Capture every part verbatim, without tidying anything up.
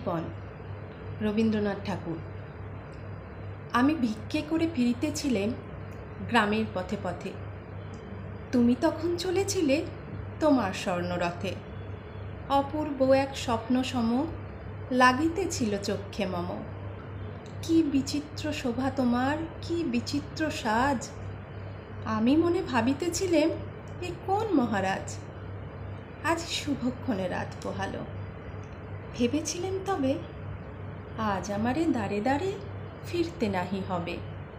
কৃপণ। রবীন্দ্রনাথ ঠাকুর। আমি ভিক্ষে করে ফিরিতেছিলেম গ্রামের পথে পথে। তুমি তখন চলেছিলে তোমার স্বর্ণরথে। অপূর্ব এক স্বপ্ন সম লাগিতেছিল চক্ষে মম। কি বিচিত্র শোভা তোমার, কি বিচিত্র সাজ। আমি মনে ভাবিতেছিলেম এ কোন মহারাজ। আজ শুভক্ষণে রাত পোহালো। ভেবেছিলেম তবে আজ আমারে দ্বারে দ্বারে ফিরতে নাহি হবে।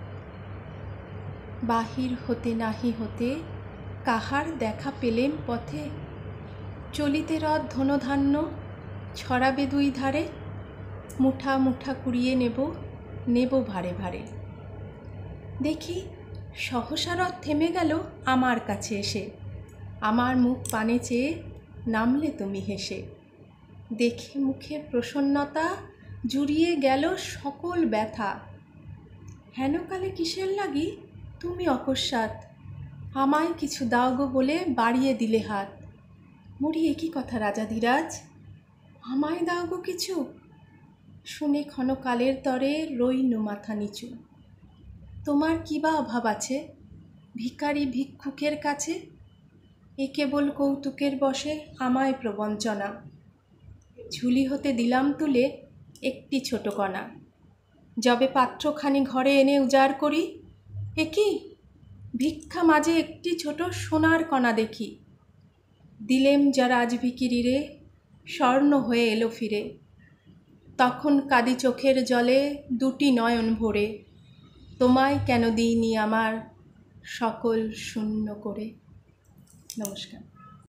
বাহির হতে নাহি হতে কাহার দেখা পেলেম পথে। চলিতে রথ ধনধান্য ছড়াবে দুই ধারে। মুঠা মুঠা কুড়িয়ে নেব নেব ভারে ভারে। দেখি সহসা রথ থেমে গেল আমার কাছে এসে। আমার মুখ পানে চেয়ে নামলে তুমি হেসে। দেখে মুখের প্রসন্নতা জুড়িয়ে গেল সকল ব্যথা। হেনকালে কিসের লাগি তুমি অকস্মাৎ আমায় কিছু দাও গো বলে বাড়িয়ে দিলে হাত। মরি একই কথা রাজাধিরাজ, আমায় দাও গো কিছু। শুনে ক্ষণকালের তরে রইনু মাথা নিচু। তোমার কি বা অভাব আছে ভিখারি ভিক্ষুকের কাছে। এ কেবল কৌতুকের বশে আমায় প্রবঞ্চনা। ঝুলি হতে দিলাম তুলে একটি ছোট কণা। যবে পাত্রখানি ঘরে এনে উজাড় করি, এ কি ভিক্ষা মাঝে একটি ছোট সোনার কণা দেখি। দিলেম যা রাজভিখিরিরে স্বর্ণ হয়ে এলো ফিরে। তখন কাঁদি চোখের জলে দুটি নয়ন ভরে। তোমায় কেন দিইনি আমার সকল শূন্য করে। নমস্কার।